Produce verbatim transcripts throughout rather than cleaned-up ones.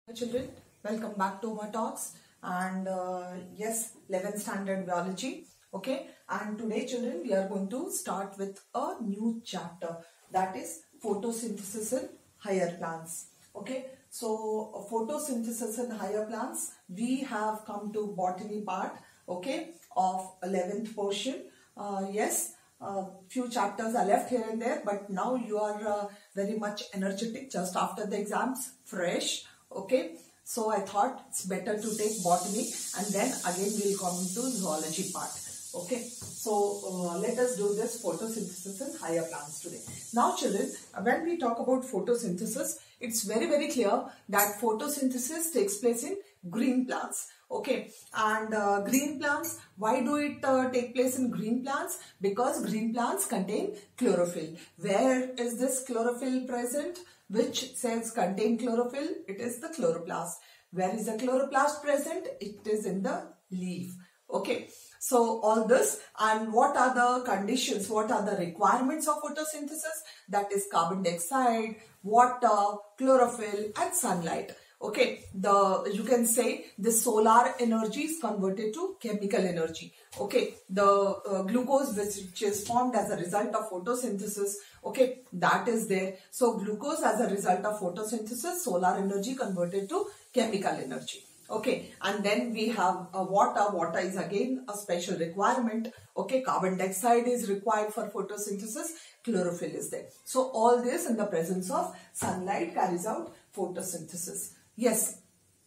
Children, welcome back to my talks and uh, yes, eleventh standard biology. Okay, and today children we are going to start with a new chapter, that is photosynthesis in higher plants. Okay, so uh, photosynthesis in higher plants, we have come to botany part, okay, of eleventh portion. Uh, yes, uh, few chapters are left here and there, but now you are uh, very much energetic just after the exams, fresh. Okay, so I thought it's better to take botany and then again we'll come to zoology part. Okay, so uh, let us do this photosynthesis in higher plants today. Now children, when we talk about photosynthesis, it's very very clear that photosynthesis takes place in green plants. Okay, and uh, green plants, why do it uh, take place in green plants? Because green plants contain chlorophyll. Where is this chlorophyll present? Which cells contain chlorophyll? It is the chloroplast. Where is the chloroplast present? It is in the leaf. Okay, so all this, and what are the conditions, what are the requirements of photosynthesis? That is carbon dioxide, water, chlorophyll and sunlight. Okay, the you can say the solar energy is converted to chemical energy. Okay, the uh, glucose which is formed as a result of photosynthesis, okay, that is there. So glucose as a result of photosynthesis, solar energy converted to chemical energy. Okay, and then we have uh, water. Water is again a special requirement. Okay, carbon dioxide is required for photosynthesis, chlorophyll is there. So all this in the presence of sunlight carries out photosynthesis. Yes,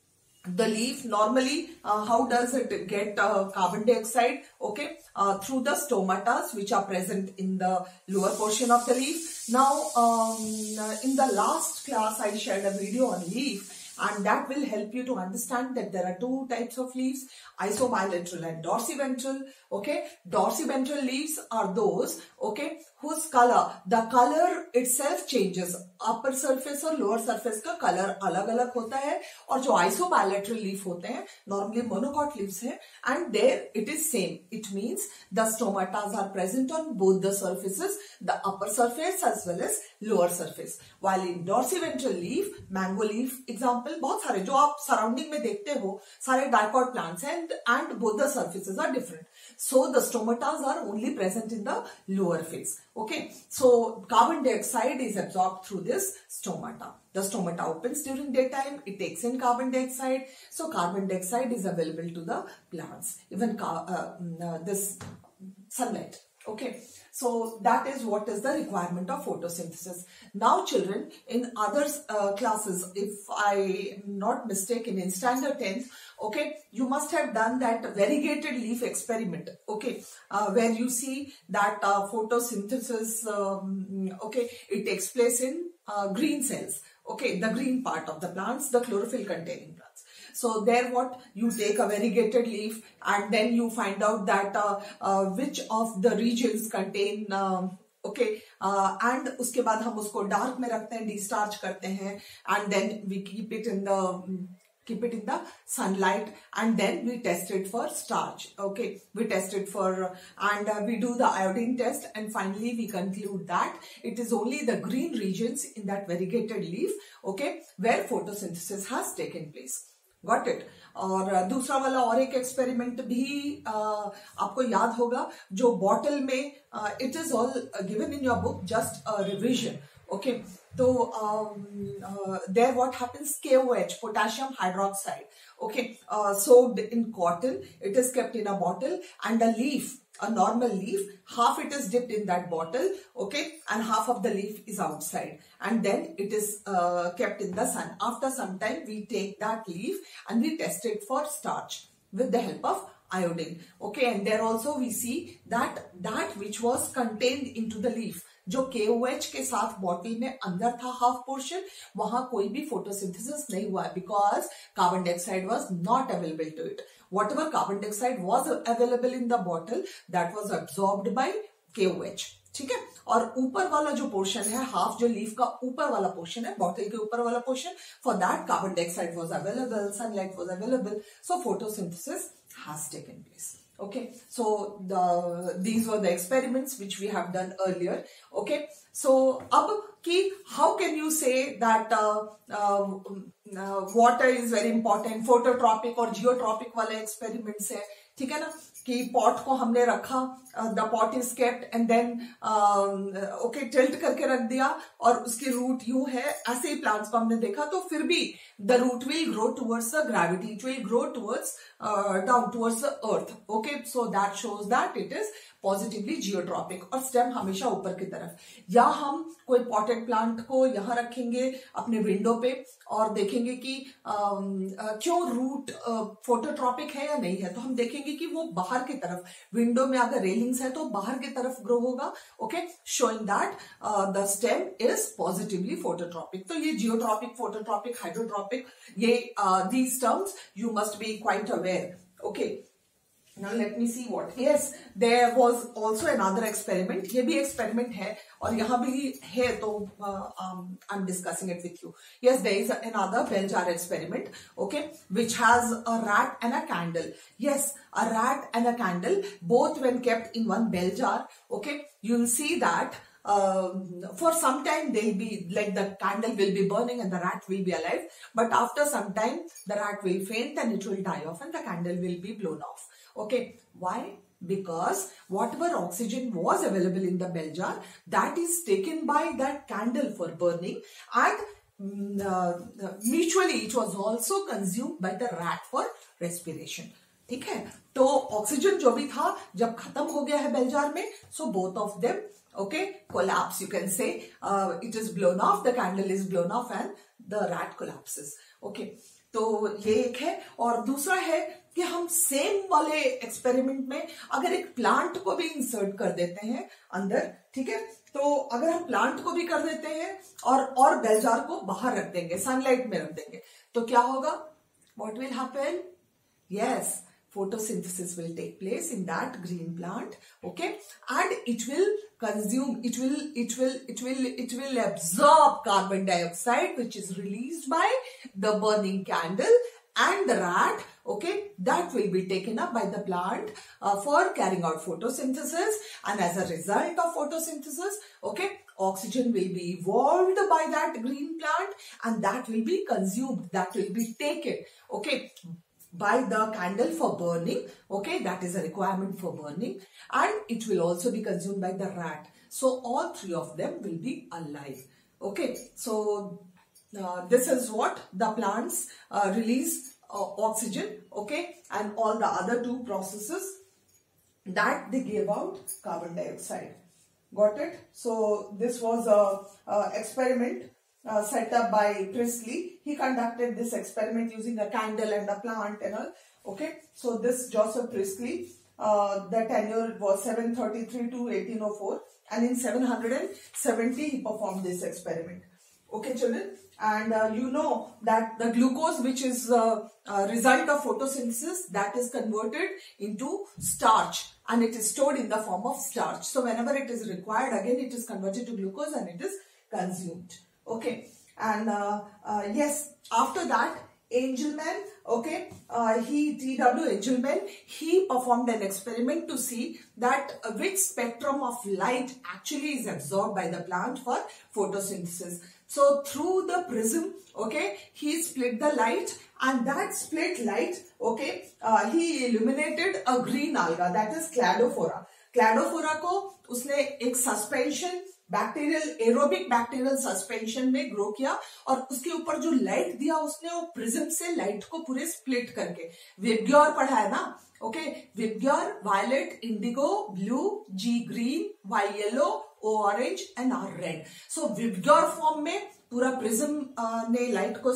the leaf normally, uh, how does it get uh, carbon dioxide? Okay, uh, through the stomatas which are present in the lower portion of the leaf. Now, um, in the last class I shared a video on leaf, and that will help you to understand that there are two types of leaves, isobilateral and dorsiventral. Okay, dorsiventral leaves are those, okay, whose color, the color itself changes. Upper surface और lower surface का color अलग अलग होता है. और जो isobilateral leaf होते हैं, normally monocot leaves हैं, and there it is same. It means the stomatas are present on both the surfaces, the upper surface as well as lower surface. While in dorsiventral leaf, mango leaf example, बहुत सारे जो आप surrounding में देखते हो, सारे dicot plants हैं, and, and both the surfaces are different. So the stomatas are only present in the lower phase. Okay, so carbon dioxide is absorbed through this stomata. The stomata opens during daytime, it takes in carbon dioxide. So carbon dioxide is available to the plants, even uh, uh, this sunlight. Okay, so that is what is the requirement of photosynthesis. Now children, in other uh, classes, if I am not mistaken, in standard tenth, okay, you must have done that variegated leaf experiment, okay, uh, where you see that uh, photosynthesis, um, okay, it takes place in uh, green cells, okay, the green part of the plants, the chlorophyll containing plants. So there what, you take a variegated leaf and then you find out that uh, uh, which of the regions contain uh, okay, uh, and उसके बाद हम उसको dark में रखते हैं, de-starch करते हैं, and then we keep it in the keep it in the sunlight, and then we test it for starch. Okay, we test it for and uh, we do the iodine test, and finally we conclude that it is only the green regions in that variegated leaf, okay, where photosynthesis has taken place. Got it? और दूसरा वाला और एक experiment भी आ, आपको याद होगा, जो बॉटल में it is all given in your book, just revision. Okay, तो there what happens, K O H, potassium hydroxide, okay, uh, soaked in cotton, it is kept in a bottle, and a leaf, a normal leaf, half it is dipped in that bottle, okay, and half of the leaf is outside, and then it is uh, kept in the sun. After some time we take that leaf and we test it for starch with the help of iodine. Okay, and there also we see that that which was contained into the leaf, जो K O H के साथ bottle में अंदर था half portion, वहां कोई भी photosynthesis नहीं हुआ है, because carbon dioxide was not available to it. Whatever carbon dioxide was available in the bottle, that was absorbed by K O H. ठीक है, और ऊपर वाला जो पोर्शन है, हाफ जो लीफ का ऊपर वाला पोर्शन है, बॉटल के ऊपर वाला portion, for that carbon dioxide was available, sunlight was available, so photosynthesis has taken place. Okay, so the these were the experiments which we have done earlier. Okay, so ab ki how can you say that uh, uh, uh, water is very important, phototropic और geotropic वाले experiments है, ठीक है ना, कि pot को हमने रखा, the pot is kept and then okay tilt करके रख दिया और उसकी रूट यूं है, ऐसे ही प्लांट्स को हमने देखा, तो फिर भी the root will grow towards the gravity, it will grow towards down towards the earth. Okay, so that shows that it is positively geotropic और स्टेम हमेशा ऊपर की तरफ. या हम कोई पॉटेड प्लांट को यहां रखेंगे अपने विंडो पे और देखेंगे कि आ, आ, क्यों रूट फोटोट्रॉपिक है या नहीं है, तो हम देखेंगे कि वो बाहर की तरफ, विंडो में अगर रेलिंग्स है तो बाहर की तरफ ग्रो होगा. Okay, showing that the stem is positively phototropic. तो ये जियोट्रॉपिक, फोटोट्रॉपिक, हाइड्रोट्रॉपिक, ये these terms you must be quite aware. Okay, now let me see what. Yes, there was also another experiment. ये भी experiment है और यहाँ भी है, तो uh, um, I'm discussing it with you. Yes, there is another bell jar experiment, okay, which has a rat and a candle. Yes, a rat and a candle, both when kept in one bell jar. Okay, you'll see that Uh, for some time they'll be like, the candle will be burning and the rat will be alive, but after some time the rat will faint and it will die off and the candle will be blown off. Okay, why? Because whatever oxygen was available in the bell jar, that is taken by that candle for burning, and uh, mutually it was also consumed by the rat for respiration. ठीक है, तो oxygen जो भी था जब खत्म हो गया है बेल जार में, so both of them okay collapse, you can say, uh, it is blown off, the candle is blown off and the rat collapses. Okay, तो ये एक है. और दूसरा है कि हम सेम वाले एक्सपेरिमेंट में अगर एक प्लांट को भी इंसर्ट कर देते हैं अंदर, ठीक है, तो अगर हम प्लांट को भी कर देते हैं और और बेल जार को बाहर रख देंगे, सनलाइट में रख देंगे, तो क्या होगा? What will happen? Yes, photosynthesis will take place in that green plant. Okay, and it will consume, it will it will it will it will absorb carbon dioxide which is released by the burning candle and the rat. Okay, that will be taken up by the plant uh, for carrying out photosynthesis, and as a result of photosynthesis, okay, oxygen will be evolved by that green plant and that will be consumed, that will be taken, okay, by the candle for burning. Okay, that is a requirement for burning, and it will also be consumed by the rat. So all three of them will be alive. Okay, so uh, this is what the plants uh, release uh, oxygen, okay, and all the other two processes that they give out carbon dioxide. Got it? So this was a, a experiment Uh, set up by Priestley. He conducted this experiment using a candle and a plant and all. Okay, so this Joseph Priestley, uh, the tenure was seven thirty-three to eighteen oh four, and in seven seventy he performed this experiment. Okay, children, and uh, you know that the glucose, which is a uh, uh, result of photosynthesis, that is converted into starch and it is stored in the form of starch. So whenever it is required, again it is converted to glucose and it is consumed. Okay, and uh, uh, yes, after that Engelmann, okay, uh, he T W Engelmann, he performed an experiment to see that uh, which spectrum of light actually is absorbed by the plant for photosynthesis. So through the prism, okay, he split the light, and that split light, okay, uh, he illuminated a green alga, that is Cladophora. Cladophora को उसने एक suspension, bacterial aerobic bacterial suspension में grow किया और उसके ऊपर जो light दिया उसने वो प्रिज्म से लाइट को पूरे स्प्लिट करके, विबग्योर पढ़ा है ना, okay, VIBGYOR, violet, indigo, blue, G green, Y yellow, O orange and R red. So VIBGYOR form में पूरा प्रिज्म ने लाइट को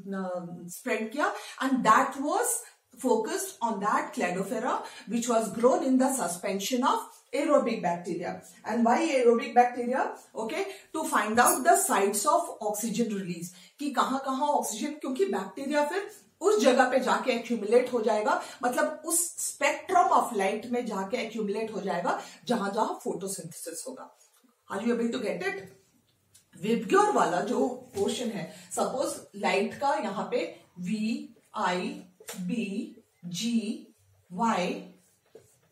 स्प्रेड किया, and that was focused on that Cladophora which was grown in the suspension of aerobic bacteria. And why aerobic bacteria? Okay, to find out the sites of oxygen release, कि कहां कहां oxygen, क्योंकि bacteria फिर उस जगह पे जाके accumulate हो जाएगा, मतलब उस स्पेक्ट्रम ऑफ लाइट में जाके एक्यूमुलेट हो जाएगा जहां जहां फोटोसिंथेसिस होगा. Are you able to get it? VIBGYOR वाला जो पोर्शन है, सपोज लाइट का यहाँ पे V I B, G, Y,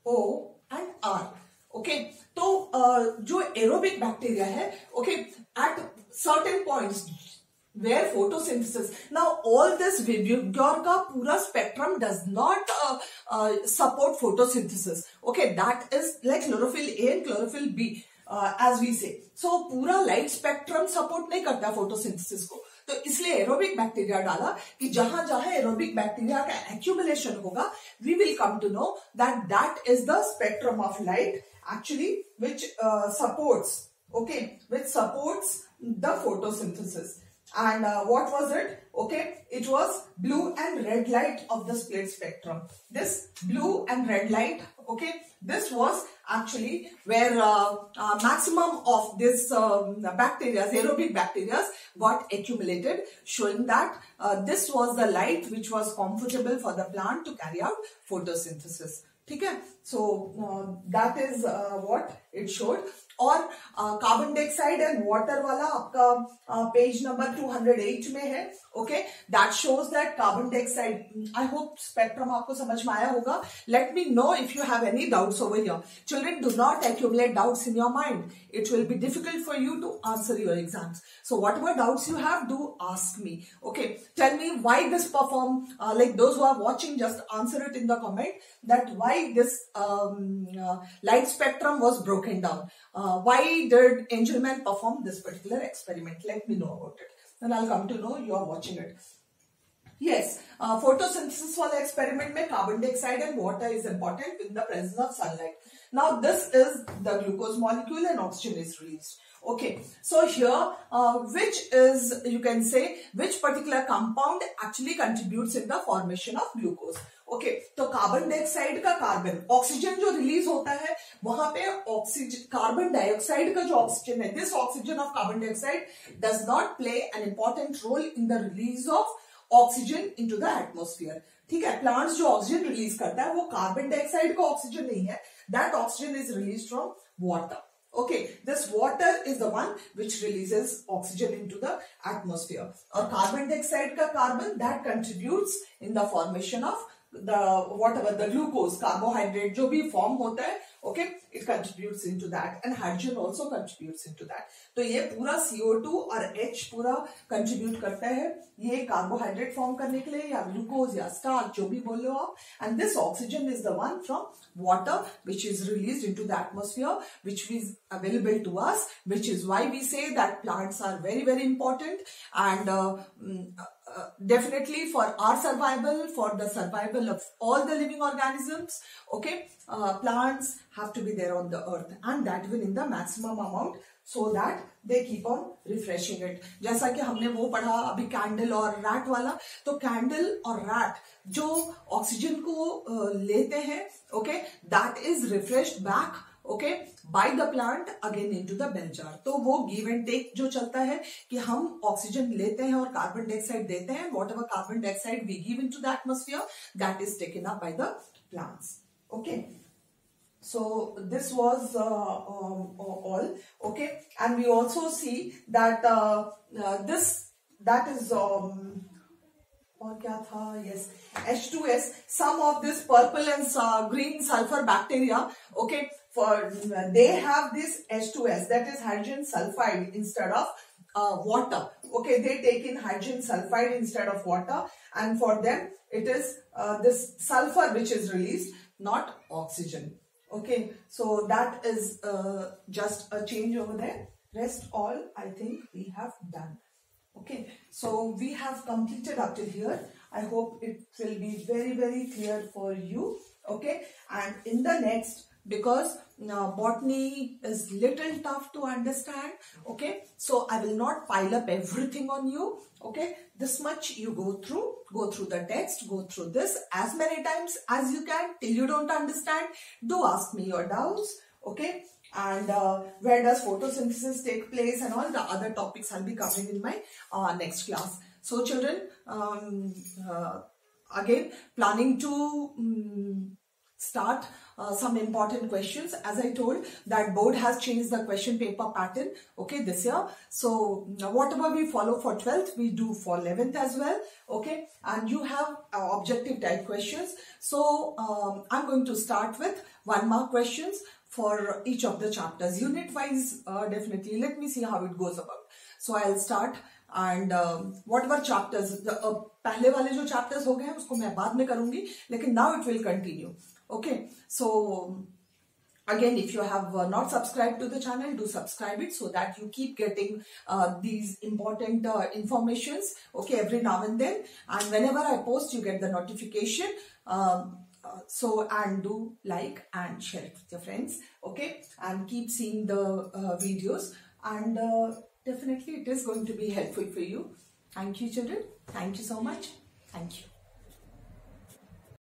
O and R. Okay, तो uh, जो aerobic bacteria है, okay, at certain points where photosynthesis, now all this Vigor का पूरा spectrum does not uh, uh, support photosynthesis. Okay, that is like chlorophyll A and chlorophyll B, uh, as we say. So पूरा light spectrum support नहीं करता photosynthesis को, तो इसलिए aerobic bacteria डाला कि जहां जहां एरोबिक बैक्टीरिया का एक्यूमुलेशन होगा, we will come to know that that is the spectrum of light actually which supports, okay, which supports the photosynthesis. And uh, what was it? Okay, it was blue and red light of the split spectrum. This blue and red light, okay, this was actually where uh, uh, maximum of this um, bacteria, aerobic bacteria, got accumulated, showing that uh, this was the light which was comfortable for the plant to carry out photosynthesis. ठीक है, so uh, that is uh, what it showed. और carbon dioxide and water वाला आपका page number two hundred eight में है. Okay, that shows that carbon dioxide. I hope spectrum आपको समझ में आया होगा. Let me know if you have any doubts over here. Children, do not accumulate doubts in your mind. It will be difficult for you to answer your exams. So whatever doubts you have, do ask me. Okay, tell me why this perform, uh, like those who are watching, just answer it in the comment that why this um, uh, light spectrum was broken down. Uh, why did Angelman perform this particular experiment? Let me know about it. Then I'll come to know you are watching it. Yes, uh, photosynthesis वाला experiment में carbon dioxide and water is important in the presence of sunlight. Now this is the glucose molecule and oxygen is released. Okay, so here uh, which is, you can say, which particular compound actually contributes in the formation of glucose. Okay okay, तो carbon dioxide का carbon, oxygen जो release होता है वहां पे oxygen, carbon dioxide का जो oxygen है, this oxygen of carbon dioxide does not play an important role in the release of oxygen into the atmosphere. ठीक है, प्लांट्स जो ऑक्सीजन रिलीज करता है वो कार्बन डाइऑक्साइड का ऑक्सीजन नहीं है. That oxygen is release from water. Okay, this water is the one which releases oxygen into the atmosphere. और carbon dioxide का carbon that contributes in the formation of the whatever the glucose, carbohydrate जो भी form होता है, okay, it contributes into that and hydrogen also contributes into that. तो ये पूरा C O two और H पूरा contribute करता है ये carbohydrate form करने के लिए, या glucose या starch जो भी बोल लो आप. And this oxygen is the one from water which is released into the atmosphere, which is available to us, which is why we say that plants are very very important and uh, uh, definitely for our survival, for the survival of all the living organisms. Okay, uh, plants have to be there on the earth and that will in the maximum amount so that they keep on refreshing it. जैसा कि हमने वो पढ़ा अभी candle और rat वाला, तो candle और रैट जो ऑक्सीजन को लेते हैं, okay, that is refreshed back, okay, by the plant again into the bell jar. तो वो गिव एंड टेक जो चलता है कि हम ऑक्सीजन लेते हैं और कार्बन डाइऑक्साइड देते हैं. Whatever carbon dioxide we give into the atmosphere, that is taken up by the plants. Okay, so this was uh, um, all. Okay, and we also see that uh, uh, this that is um, और क्या था, yes, H two S, some of this purple and uh, green sulfur bacteria, okay, for uh, they have this H two S, that is hydrogen sulfide instead of uh, water. Okay, they take in hydrogen sulfide instead of water, and for them it is uh, this sulfur which is released, not oxygen. Okay, so that is uh, just a change over there. Rest all I think we have done. Okay, so we have completed up till here. I hope it will be very very clear for you. Okay, and in the next, because uh, botany is little tough to understand, okay, so I will not pile up everything on you. Okay, this much you go through, go through the text, go through this as many times as you can till you don't understand. Do ask me your doubts. Okay, and uh, where does photosynthesis take place and all the other topics I'll be covering in my uh, next class. So children, um, uh, again planning to um, start uh, some important questions. As I told, that board has changed the question paper pattern, okay, this year. So whatever we follow for twelfth, we do for eleventh as well, okay. And you have uh, objective type questions. So um, I'm going to start with one mark questions for each of the chapters, unit wise. Uh, definitely, let me see how it goes about. So I'll start, and um, whatever chapters, the uh, पहले वाले जो chapters हो गए हैं उसको मैं बाद में करूंगी, लेकिन now it will continue. Okay, so again, if you have uh, not subscribed to the channel, do subscribe it so that you keep getting uh, these important uh, informations, okay, every now and then. And whenever I post, you get the notification. Um, uh, so, and do like and share it with your friends, okay, and keep seeing the uh, videos, and uh, definitely it is going to be helpful for you. Thank you, children. Thank you so much. Thank you.